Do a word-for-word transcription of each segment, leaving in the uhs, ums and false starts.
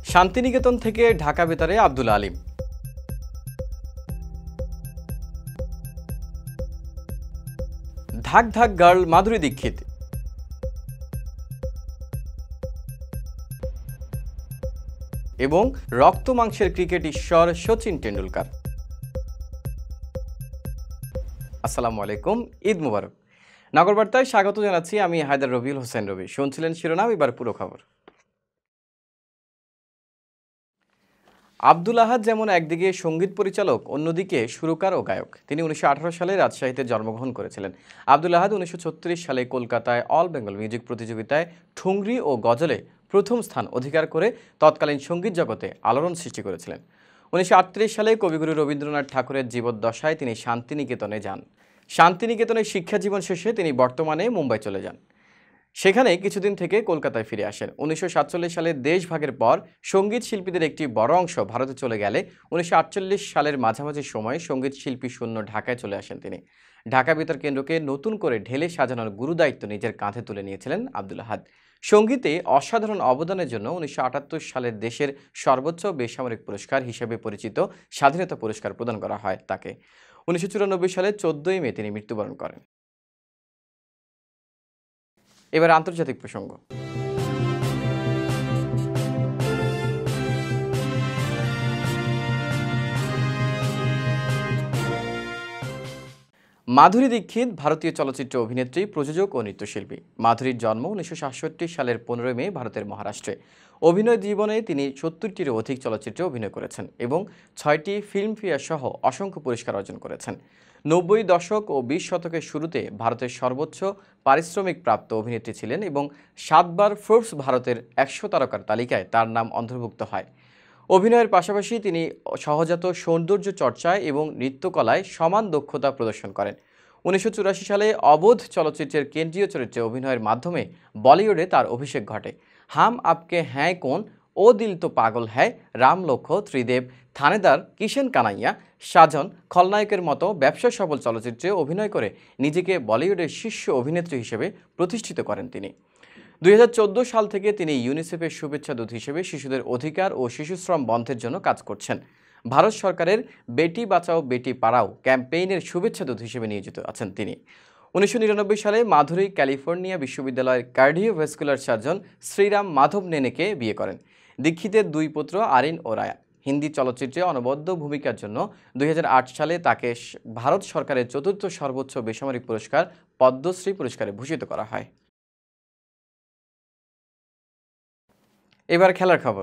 শান্তিনিকেতন থেকে ঢাকা বেতারে আব্দুল আলিম। ধাক ধাক গার্ল মাধুরী দীক্ষিত। এবং রক্ত মাংসের ক্রিকেট ঈশ্বর শচীন টেন্ডুলকার। আসসালামু আলাইকুম, ঈদ মুবারক। নগরবার্তায় স্বাগত জানাচ্ছি, আমি হায়দার রবিউল হোসেন রবি। শুনছিলেন শিরোনাম, এবার পুরো খবর। আব্দুল আহাদ যেমন একদিকে সঙ্গীত পরিচালক, অন্যদিকে সুরকার ও গায়ক। তিনি উনিশশো আঠারো সালে রাজশাহীতে জন্মগ্রহণ করেছিলেন। আব্দুল আহাদ উনিশশো ছত্রিশ সালে কলকাতায় অল বেঙ্গল মিউজিক প্রতিযোগিতায় ঠুংরি ও গজলে প্রথম স্থান অধিকার করে তৎকালীন সঙ্গীত জগতে আলোড়ন সৃষ্টি করেছিলেন। উনিশশো আটত্রিশ সালে কবিগুরু রবীন্দ্রনাথ ঠাকুরের জীবদ্দশায় তিনি শান্তিনিকেতনে যান। শান্তিনিকেতনের শিক্ষা জীবন শেষে তিনি বর্তমানে মুম্বাই চলে যান। সেখানে কিছুদিন থেকে কলকাতায় ফিরে আসেন। উনিশশো সাতচল্লিশ সালে দেশভাগের পর সঙ্গীত শিল্পীদের একটি বড় অংশ ভারতে চলে গেলে উনিশশো আটচল্লিশ সালের মাঝামাঝি সময়ে সঙ্গীত শিল্পী শূন্য ঢাকায় চলে আসেন তিনি। ঢাকা বেতার কেন্দ্রকে নতুন করে ঢেলে সাজানোর গুরুদায়িত্ব নিজের কাঁধে তুলে নিয়েছিলেন আব্দুল আহাদ। সঙ্গীতে অসাধারণ অবদানের জন্য উনিশশো আটাত্তর সালের দেশের সর্বোচ্চ বেসামরিক পুরস্কার হিসেবে পরিচিত স্বাধীনতা পুরস্কার প্রদান করা হয় তাকে। উনিশশো চুরানব্বই সালে চোদ্দই মে তিনি মৃত্যুবরণ করেন। এবার আন্তর্জাতিক প্রসঙ্গ। মাধুরী দীক্ষিত ভারতীয় চলচ্চিত্র অভিনেত্রী, প্রযোজক ও নৃত্যশিল্পী। মাধুরীর জন্ম উনিশশো সাতষট্টি সালের পনেরোই মে ভারতের মহারাষ্ট্রে। অভিনয় জীবনে তিনি সত্তরটিরও অধিক চলচ্চিত্রে অভিনয় করেছেন এবং ছয়টি ফিল্মফেয়ার সহ অসংখ্য পুরস্কার অর্জন করেছেন। নব্বই দশক ও বিশ শতকের শুরুতে ভারতের সর্বোচ্চ পারিশ্রমিক প্রাপ্ত অভিনেত্রী ছিলেন এবং সাতবার ফোর্বস ভারতের একশো তারকার তালিকায় তার নাম অন্তর্ভুক্ত হয়। অভিনয়ের পাশাপাশি তিনি সহজাত সৌন্দর্য চর্চায় এবং নৃত্যকলায় সমান দক্ষতা প্রদর্শন করেন। উনিশশো চুরাশি সালে অবোধ চলচ্চিত্রের কেন্দ্রীয় চরিত্রে অভিনয়ের মাধ্যমে বলিউডে তার অভিষেক ঘটে। হাম আপকে হ্যায় কোন, ও দিল তো পাগল হ্যায়, রাম লক্ষ্য, ত্রিদেব, থানেদার, কিষেন কানাইয়া, সাজন, খলনায়কের মতো ব্যবসা সফল চলচ্চিত্রে অভিনয় করে নিজেকে বলিউডের শীর্ষ অভিনেত্রী হিসেবে প্রতিষ্ঠিত করেন তিনি। দুই হাজার চোদ্দো সাল থেকে তিনি ইউনিসেফের শুভেচ্ছা দূত হিসেবে শিশুদের অধিকার ও শিশুশ্রম বন্ধের জন্য কাজ করছেন। ভারত সরকারের বেটি বাঁচাও বেটি পাড়াও ক্যাম্পেইনের শুভেচ্ছা দূত হিসেবে নিয়োজিত আছেন তিনি। উনিশশো নিরানব্বই সালে মাধুরী ক্যালিফোর্নিয়া বিশ্ববিদ্যালয়ের কার্ডিওভ্যাসকুলার সার্জন শ্রীরাম মাধব নেনেকে বিয়ে করেন। দীক্ষিতের দুই পুত্র আরিন ও রায়া। হিন্দি চলচ্চিত্রে অনবদ্য ভূমিকার জন্য দুই হাজার আট সালে তাকে ভারত সরকারের চতুর্থ সর্বোচ্চ বেসামরিক পুরস্কার পদ্মশ্রী পুরস্কারে ভূষিত করা হয়। এবার খেলার খবর।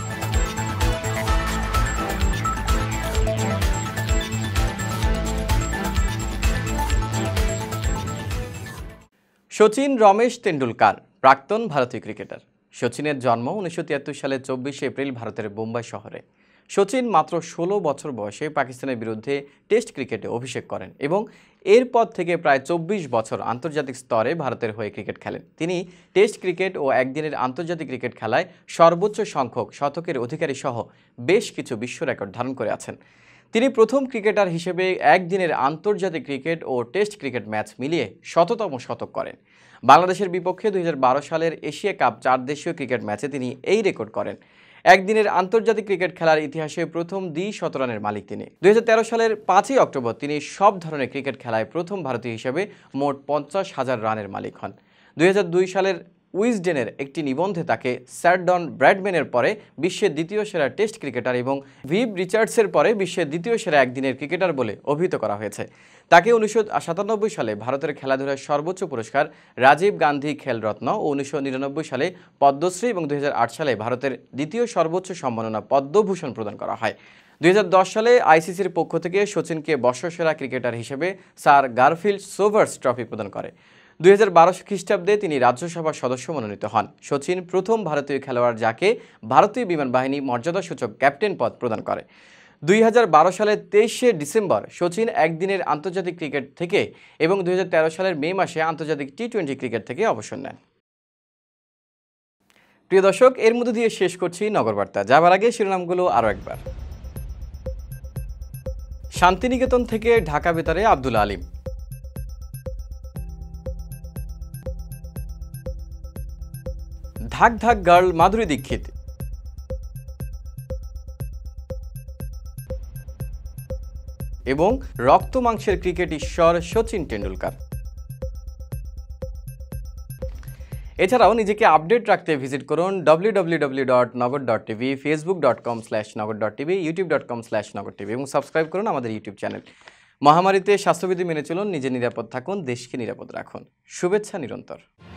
শচীন রমেশ তেন্ডুলকার প্রাক্তন ভারতীয় ক্রিকেটার। শচীনের জন্ম উনিশশো তিয়াত্তর সালের চব্বিশে এপ্রিল ভারতের বোম্বাই শহরে। শচীন মাত্র ষোলো বছর বয়সে পাকিস্তানের বিরুদ্ধে টেস্ট ক্রিকেটে অভিষেক করেন এবং এরপর থেকে প্রায় চব্বিশ বছর আন্তর্জাতিক স্তরে ভারতের হয়ে ক্রিকেট খেলেন। তিনি টেস্ট ক্রিকেট ও একদিনের আন্তর্জাতিক ক্রিকেট খেলায় সর্বোচ্চ সংখ্যক শতকের অধিকারী সহ বেশ কিছু বিশ্ব রেকর্ড ধারণ করে আছেন। তিনি প্রথম ক্রিকেটার হিসেবে একদিনের আন্তর্জাতিক ক্রিকেট ও টেস্ট ক্রিকেট ম্যাচ মিলিয়ে শততম শতক করেন। বাংলাদেশের বিপক্ষে দুই হাজার বারো সালের এশিয়া কাপ চার দেশীয় ক্রিকেট ম্যাচে তিনি এই রেকর্ড করেন। একদিনের আন্তর্জাতিক ক্রিকেট খেলার ইতিহাসে প্রথম দ্বি শতরানের মালিক তিনি। দুই হাজার তেরো সালের পাঁচই অক্টোবর তিনি সব ধরনের ক্রিকেট খেলায় প্রথম ভারতীয় হিসেবে মোট পঞ্চাশ হাজার রানের মালিক হন। দুই হাজার দুই সালের উইজডেনের একটি নিবন্ধে তাকে স্যার ডন ব্র্যাডম্যানের পরে বিশ্বের দ্বিতীয় সেরা টেস্ট ক্রিকেটার এবং ভিভ রিচার্ডসের পরে বিশ্বের দ্বিতীয় সেরা একদিনের ক্রিকেটার বলে অভিহিত করা হয়েছে। তাকে উনিশশো সাতানব্বই সালে ভারতের খেলাধুলার সর্বোচ্চ পুরস্কার রাজীব গান্ধী খেলরত্ন ও উনিশশো নিরানব্বই সালে পদ্মশ্রী এবং দুই হাজার আট সালে ভারতের দ্বিতীয় সর্বোচ্চ সম্মাননা পদ্মভূষণ প্রদান করা হয়। দুই হাজার দশ সালে আইসিসির পক্ষ থেকে শচীনকে বর্ষসেরা ক্রিকেটার হিসেবে স্যার গারফিল্ড সোভার্স ট্রফি প্রদান করে। দুই হাজার বারো খ্রিস্টাব্দে তিনি রাজ্যসভার সদস্য মনোনীত হন। শচীন প্রথম ভারতীয় খেলোয়াড় যাকে ভারতীয় বিমান বাহিনী মর্যাদাসূচক ক্যাপ্টেন পদ প্রদান করে। দুই হাজার বারো সালের তেইশে ডিসেম্বর শচীন একদিনের আন্তর্জাতিক ক্রিকেট থেকে এবং দুই হাজার তেরো সালের মে মাসে আন্তর্জাতিক টি টোয়েন্টি ক্রিকেট থেকে অবসর নেন। প্রিয় দর্শক, এর মধ্যে দিয়ে শেষ করছি নগরবার্তা। যাবার আগে শিরোনামগুলো আরও একবার। শান্তিনিকেতন থেকে ঢাকা বেতারে আব্দুল আলিম। ধাক ধাক গার্ল মাধুরী দীক্ষিত। এবং রক্ত মাংসের ক্রিকেট ঈশ্বর শচীন টেন্ডুলকার। এছাড়াও নিজেকে আপডেট রাখতে ভিজিট করুন W W W dot Nagar dot TV, Facebook dot com slash Nagar dot TV, YouTube dot com slash Nagar TV এবং সাবস্ক্রাইব করুন আমাদের ইউটিউব চ্যানেল। মহামারীতে স্বাস্থ্যবিধি মেনে চলুন, নিজে নিরাপদ থাকুন, দেশকে নিরাপদ রাখুন। শুভেচ্ছা নিরন্তর।